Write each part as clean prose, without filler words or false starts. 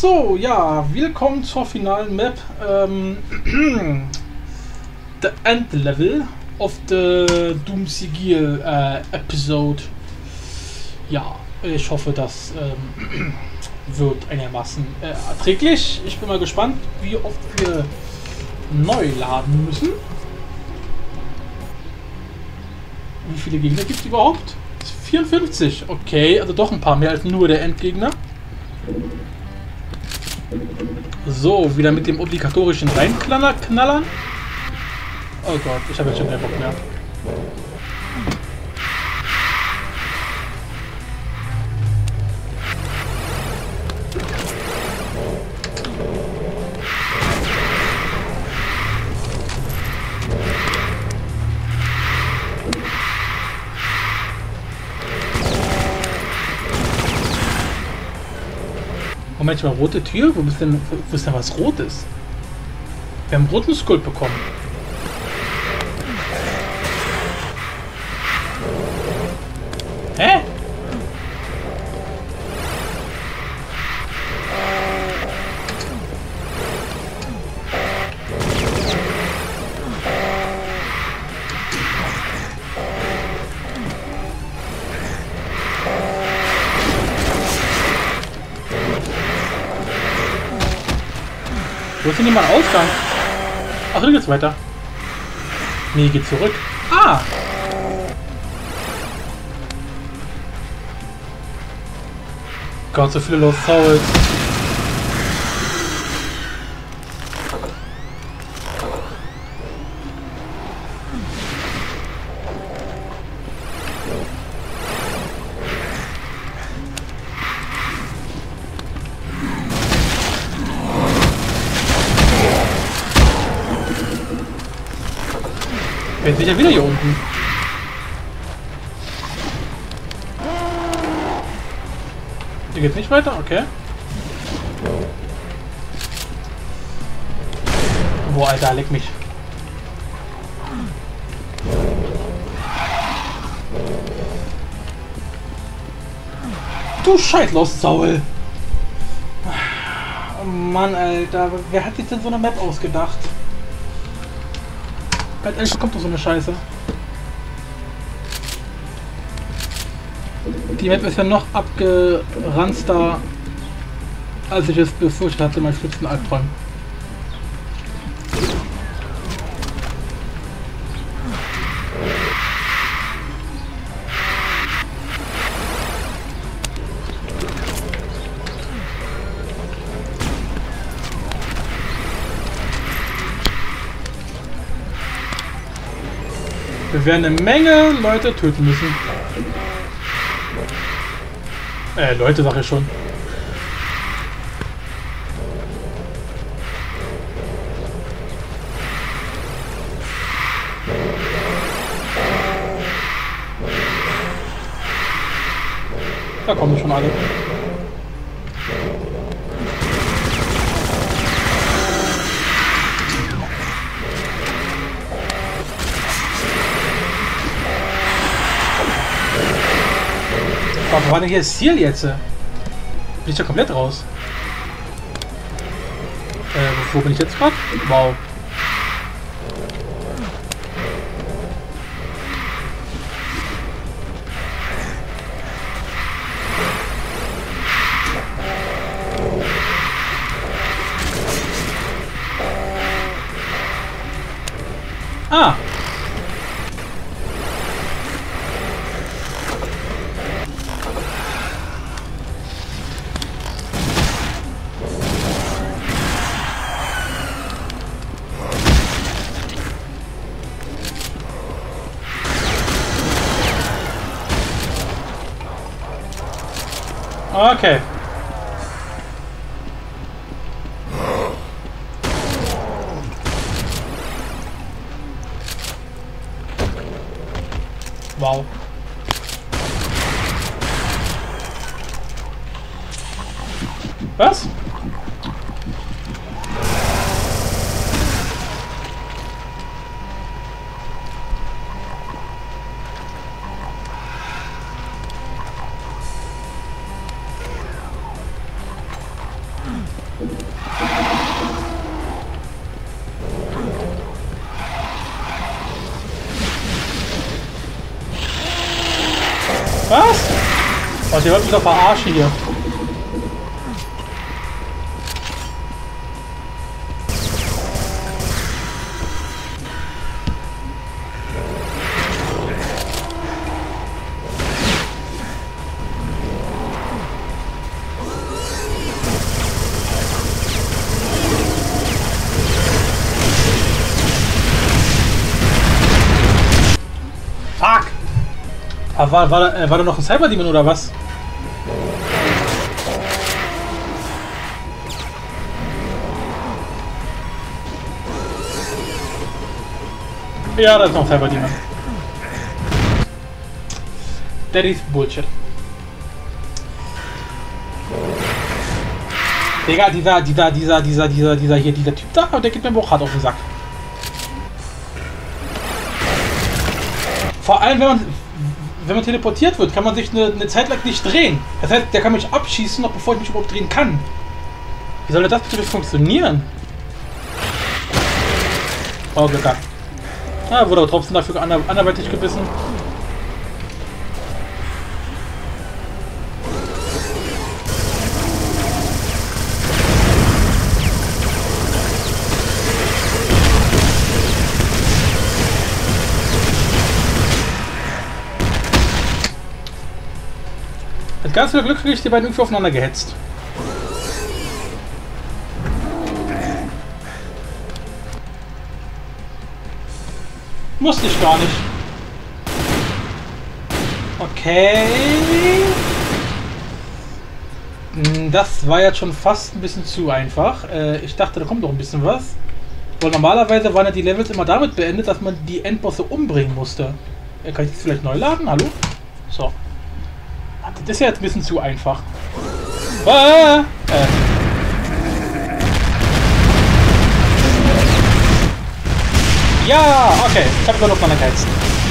So, ja, willkommen zur finalen Map. The End Level of the Doom Sigil Episode. Ja, ich hoffe, das wird einigermaßen erträglich. Ich bin mal gespannt, wie oft wir neu laden müssen. Wie viele Gegner gibt es überhaupt? 54, okay, also doch ein paar mehr als nur der Endgegner. So, wieder mit dem obligatorischen Reinknallern. Oh Gott, ich habe jetzt schon keinen Bock mehr. Moment mal, rote Tür? Wo ist denn was Rotes? Wir haben einen roten Skull bekommen. Hä? Wo ist denn hier mein Ausgang? Ach, hier geht's weiter. Nee, geht zurück. Ah! Gott, so viele Lost Souls. Jetzt bin ich ja wieder hier unten. Hier geht's nicht weiter? Okay. Boah, Alter, leck mich. Du scheiß Lost Soul. Oh Mann, Alter. Wer hat sich denn so eine Map ausgedacht? Halt ehrlich, kommt doch so eine Scheiße. Die Map ist ja noch abgeranzter, als ich es befürchtet hatte in meinen schlimmsten Albträumen. Wir werden eine Menge Leute töten müssen. Leute, sag ich schon. Da kommen schon alle. Wo war denn hier das Ziel jetzt? Bin ich ja komplett raus. Wo bin ich jetzt gerade? Wow. Ah! Okay. Wow. Was? Was? Was, ihr wollt mich doch verarschen hier. Fuck! Aber war da noch ein Cyberdemon oder was? Ja, da ist noch ein Cyberdemon. That is Bullshit. Digga, dieser Typ da, der geht mir auch hart auf den Sack. Vor allem, wenn man teleportiert wird, kann man sich eine Zeit lang nicht drehen. Das heißt, der kann mich abschießen, noch bevor ich mich überhaupt drehen kann. Wie soll das bitte funktionieren? Oh, Glück gehabt. Ah, wurde aber trotzdem dafür anderweitig gebissen. Mit ganz viel Glück kriege ich die beiden irgendwie aufeinander gehetzt. Musste ich gar nicht. Okay. Das war jetzt schon fast ein bisschen zu einfach. Ich dachte, da kommt noch ein bisschen was. Weil normalerweise waren ja die Levels immer damit beendet, dass man die Endbosse umbringen musste. Kann ich das vielleicht neu laden? Hallo? So. Das ist ja jetzt ein bisschen zu einfach. Ja, okay. Ich habe nur noch meine Geiz.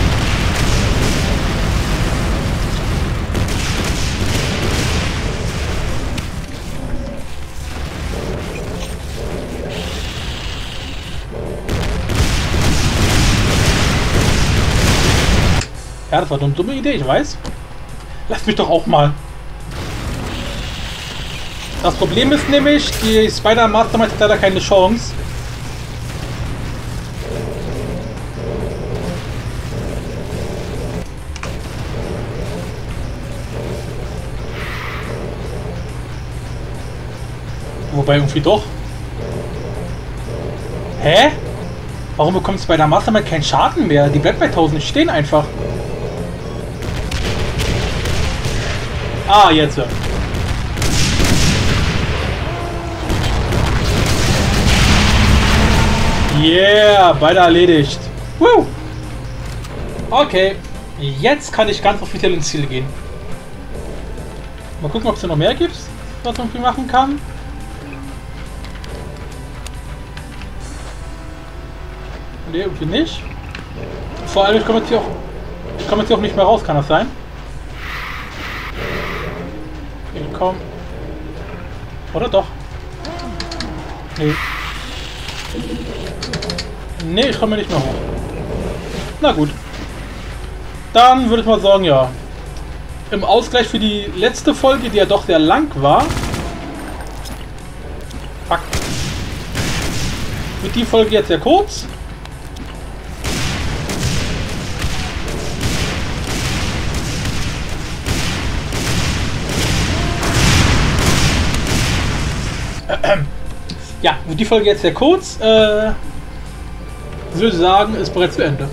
Ja, das war eine dumme Idee, ich weiß. Lass mich doch auch mal. Das Problem ist nämlich, die Spider-Mastermind hat leider keine Chance. Wobei irgendwie doch. Hä? Warum bekommt Spider-Mastermind keinen Schaden mehr? Die bleibt bei 1000 stehen einfach. Ah, jetzt. Yeah, beide erledigt. Woo! Okay, jetzt kann ich ganz offiziell ins Ziel gehen. Mal gucken, ob es noch mehr gibt, was man irgendwie machen kann. Ne, irgendwie nicht. Vor allem, ich komme jetzt hier auch nicht mehr raus, kann das sein? Komm. Oder doch? Nee. Nee, ich komme nicht mehr hoch. Na gut. Dann würde ich mal sagen, ja. Im Ausgleich für die letzte Folge, die ja doch sehr lang war. Fuck. Wird die Folge jetzt sehr kurz. Ja, die Folge jetzt sehr kurz. Würde sagen, ist bereits zu Ende.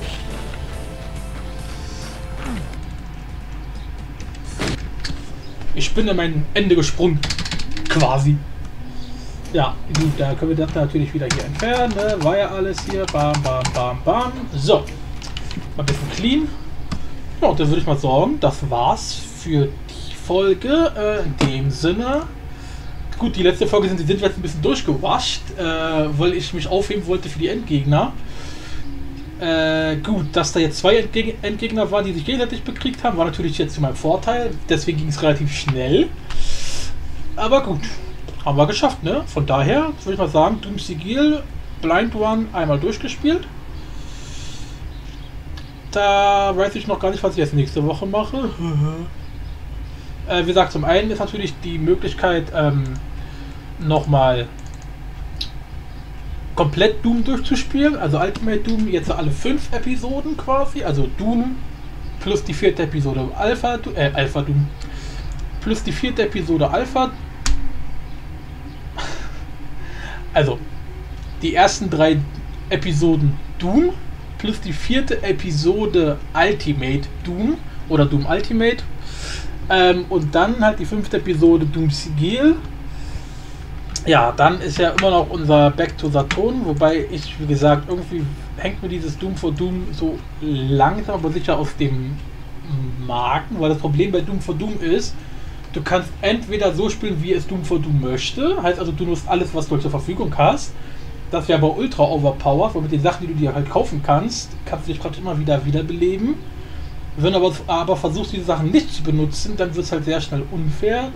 Ich bin in mein Ende gesprungen. Quasi. Ja, gut, da können wir das natürlich wieder hier entfernen. Ne? War ja alles hier. Bam, bam, bam, bam. So. Mal ein bisschen clean. Ja, und dann würde ich mal sagen, das war's für die Folge. In dem Sinne. Gut, die letzte Folge sind wir jetzt ein bisschen durchgewascht, weil ich mich aufheben wollte für die Endgegner. Gut, dass da jetzt zwei Endgegner waren, die sich gegenseitig bekriegt haben, war natürlich jetzt zu meinem Vorteil. Deswegen ging es relativ schnell. Aber gut, haben wir geschafft, ne? Von daher würde ich mal sagen, Doom Sigil, Blind Run einmal durchgespielt. Da weiß ich noch gar nicht, was ich jetzt nächste Woche mache. Wie gesagt, zum einen ist natürlich die Möglichkeit, nochmal komplett Doom durchzuspielen, also Ultimate Doom, jetzt alle 5 Episoden quasi, also Doom plus die 4. Episode Alpha Doom plus die 4. Episode Alpha, also die ersten 3 Episoden Doom plus die 4. Episode Ultimate Doom oder Doom Ultimate, und dann halt die 5. Episode Doom Sigil. Ja, dann ist ja immer noch unser Back to Saturn, wobei ich, wie gesagt, irgendwie hängt mir dieses Doom for Doom so langsam aber sicher aus dem Magen, weil das Problem bei Doom for Doom ist, du kannst entweder so spielen, wie es Doom for Doom möchte, heißt also, du nutzt alles, was du zur Verfügung hast. Das wäre aber ultra overpowered, weil mit den Sachen, die du dir halt kaufen kannst, kannst du dich praktisch immer wieder wiederbeleben. Wenn du aber versuchst, diese Sachen nicht zu benutzen, dann wird es halt sehr schnell unfair.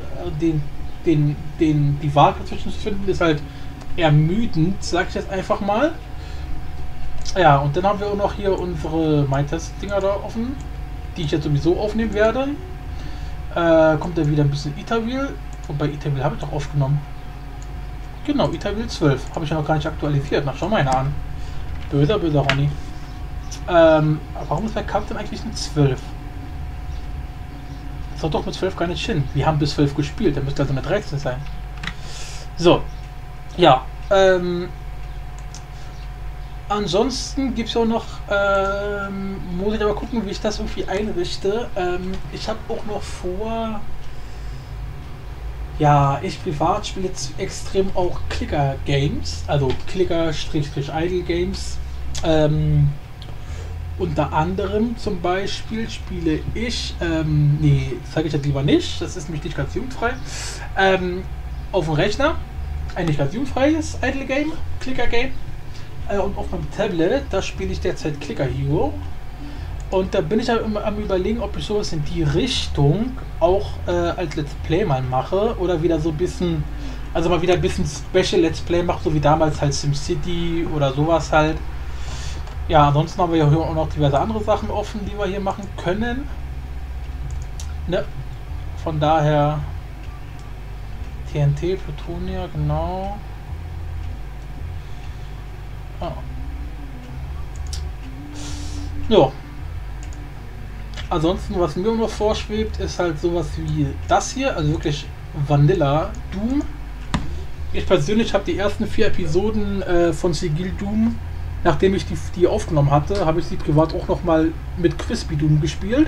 Die Wahl dazwischen zu finden, ist halt ermüdend, sag ich jetzt einfach mal. Ja, und dann haben wir auch noch hier unsere MyTest-Dinger da offen, die ich jetzt sowieso aufnehmen werde. Kommt dann wieder ein bisschen Etherwheel. Und bei Etherwheel habe ich doch aufgenommen. Genau, Etherwheel 12. Habe ich ja noch gar nicht aktualisiert. Na, schau mal einer an. Böser Ronny. Warum ist der Kampf denn eigentlich ein 12? Das hat doch mit 12 gar nicht hin. Wir haben bis 12 gespielt, der müsste also eine 13 sein. So, ja. Ansonsten gibt es auch noch, muss ich aber gucken, wie ich das irgendwie einrichte. Ich habe auch noch vor, ja, ich privat spiele jetzt extrem auch Clicker-Games, also Clicker-Idle-Games. Unter anderem zum Beispiel spiele ich, nee, zeige ich jetzt lieber nicht, das ist nämlich nicht ganz jugendfrei, auf dem Rechner, ein nicht ganz jugendfreies Idle-Game, Clicker-Game, und auf meinem Tablet, da spiele ich derzeit Clicker Hero. Und da bin ich am Überlegen, ob ich sowas in die Richtung auch als Let's Play mal mache oder wieder so ein bisschen, also mal wieder ein bisschen Special Let's Play mache, so wie damals halt SimCity oder sowas halt. Ja, ansonsten haben wir ja hier auch noch diverse andere Sachen offen, die wir hier machen können. Ne? Von daher TNT, Plutonia, genau. Ah. Ja. Ansonsten, was mir noch vorschwebt, ist halt sowas wie das hier, also wirklich Vanilla Doom. Ich persönlich habe die ersten 4 Episoden von Sigil Doom, nachdem ich die aufgenommen hatte, habe ich sie privat auch nochmal mit Crispy Doom gespielt.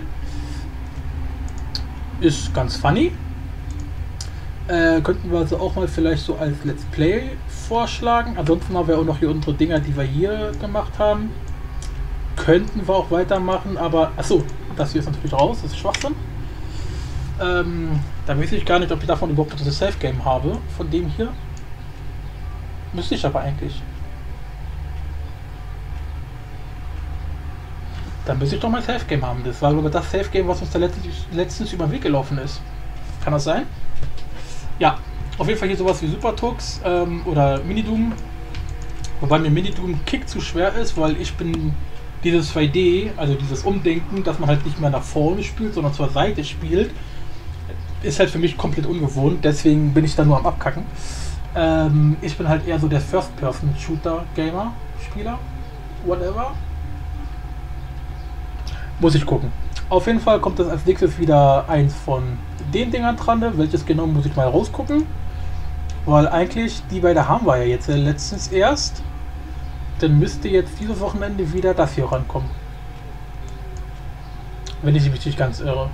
Ist ganz funny. Könnten wir also auch mal vielleicht so als Let's Play vorschlagen. Ansonsten haben wir auch noch hier unsere Dinger, die wir hier gemacht haben. Könnten wir auch weitermachen, aber achso, das hier ist natürlich raus, das ist Schwachsinn. Da weiß ich gar nicht, ob ich davon überhaupt das Safe Game habe, von dem hier. Müsste ich aber eigentlich. Dann müsste ich doch mal Safe Game haben. Das war aber das Safe Game, was uns da letztens über den Weg gelaufen ist. Kann das sein? Ja, auf jeden Fall hier sowas wie Super Tux oder Mini Doom. Wobei mir Mini Doom Kick zu schwer ist, weil ich bin dieses 2D, also dieses Umdenken, dass man halt nicht mehr nach vorne spielt, sondern zur Seite spielt, ist halt für mich komplett ungewohnt. Deswegen bin ich da nur am Abkacken. Ich bin halt eher so der First-Person-Shooter-Gamer-Spieler. Whatever. Muss ich gucken. Auf jeden Fall kommt das als nächstes wieder eins von den Dingern dran. Welches genau, muss ich mal rausgucken. Weil eigentlich, die beiden haben wir ja jetzt letztens erst. Dann müsste jetzt dieses Wochenende wieder das hier rankommen. Wenn ich mich nicht ganz irre.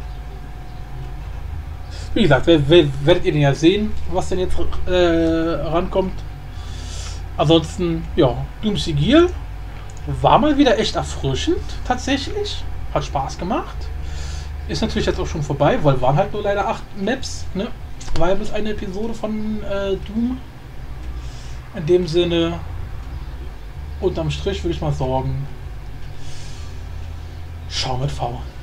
Wie gesagt, werdet ihr den ja sehen, was denn jetzt rankommt. Ansonsten, ja, Doom Sigil war mal wieder echt erfrischend, tatsächlich. Hat Spaß gemacht. Ist natürlich jetzt auch schon vorbei, weil waren halt nur leider 8 Maps, ne? War ja bis eine Episode von Doom. In dem Sinne, unterm Strich würde ich mal sagen, schau mit V.